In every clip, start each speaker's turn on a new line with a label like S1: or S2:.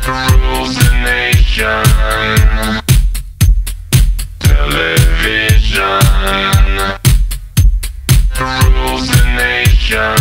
S1: rules the nation. Television rules the nation.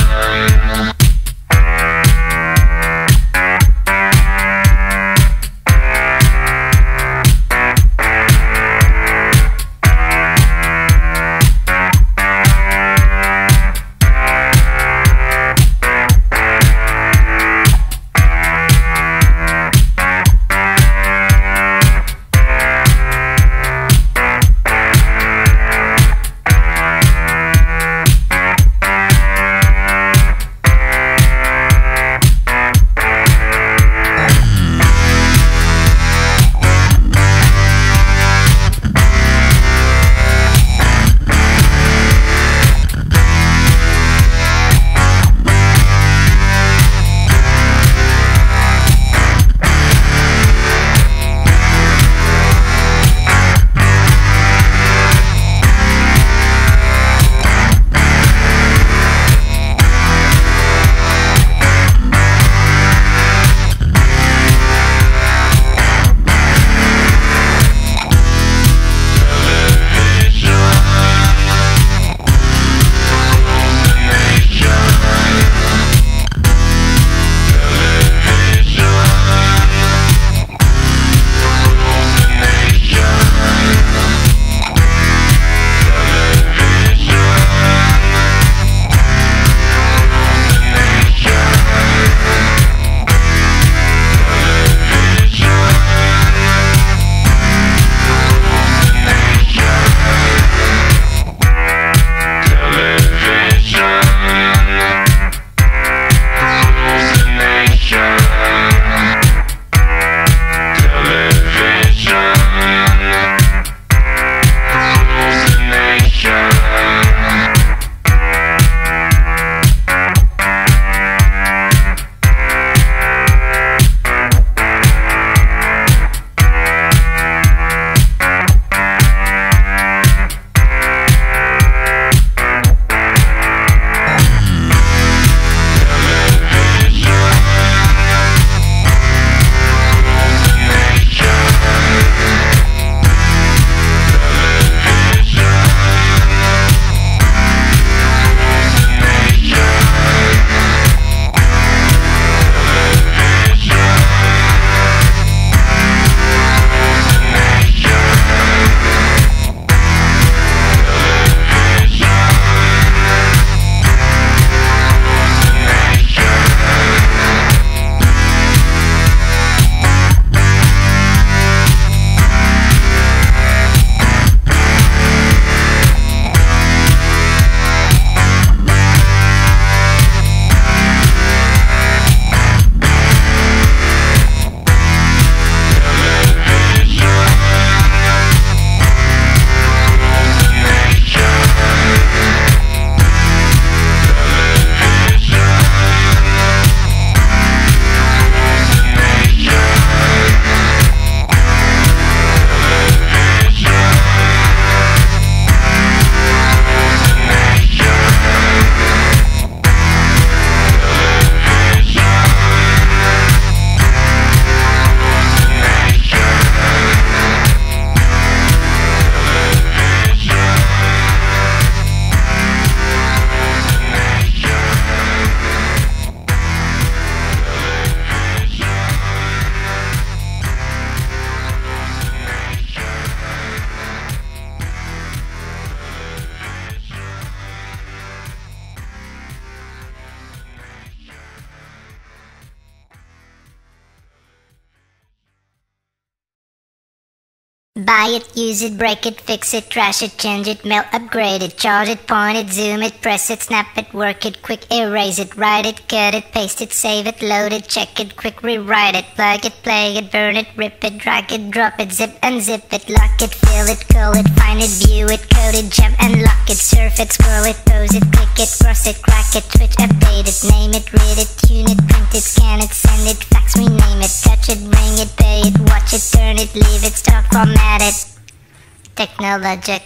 S2: Buy it, use it, break it, fix it, trash it, change it, mail, upgrade it, charge it, point it, zoom it, press it, snap it, work it, quick erase it, write it, cut it, paste it, save it, load it, check it, quick rewrite it, plug it, play it, burn it, rip it, drag it, drop it, zip unzip it, lock it, fill it, call it, find it, view it, code it, jump and lock it, surf it, scroll it, pose it, click it, cross it, crack it, switch, update it, name it, read it, tune it, print it, scan it, send it, fax, rename it, touch it, bring it, pay it, watch it, turn it, leave it, stop, format it. Technologic,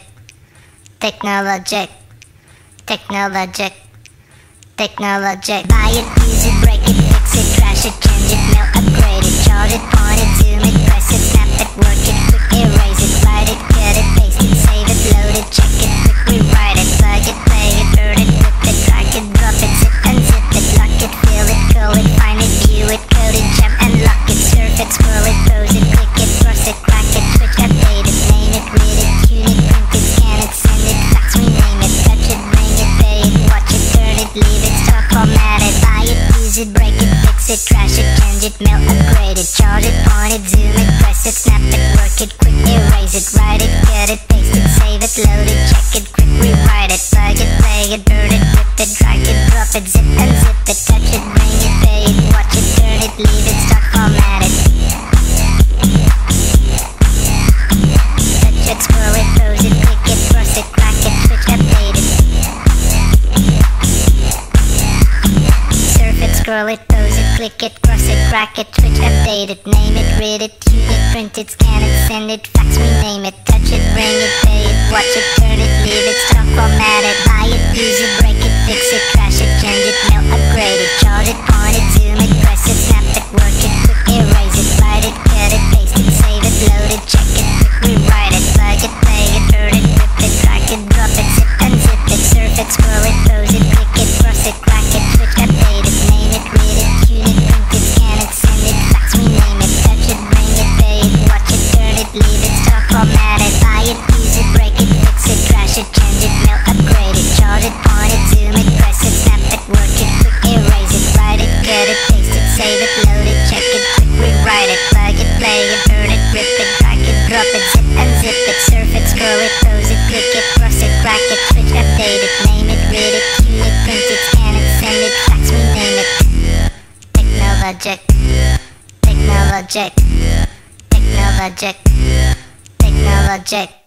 S2: technologic, technologic, technologic. Buy it, use it, break it, fix it, trash it, change it, mail, upgrade it, charge it. update it, name it, read it, tune it, print it, scan it, send it, fax, rename it, touch it, bring it, pay it, watch it, turn it, leave it, stock, format it, buy it, use it, break it, fix it, crash it, change it, mail, upgrade it, charge it, point it, zoom it, press it, snap it, work it, quick erase it, write it, cut it, paste it, save it, load it, check it, quick rewrite it, plug it, play it, turn it, rip it, drag it, drop it, zip and zip it, surf it, scroll it, pose it, click it, cross it, crack it, switch, update it, name it, read it, tune it, print it, scan it, send it, fax, rename it, touch it, bring it, pay it, watch it, turn it, leave it, stock, format it, buy it, use it, break it, fix it, crash it, change it, mail, upgrade it, charge it, point it, zoom it, press it, snap it, work it, quick erase it, write it, cut it, paste it, save it, load it, check it, quick rewrite it, plug it, play it, turn it, rip it, drag it, drop it, zip and zip it, surf it, scroll it, pose it, click it, cross it, crack it, switch, update it, name it, read it, tune it, print it, scan it, send it, fax, rename it. Technologic, technologic, technologic, technologic.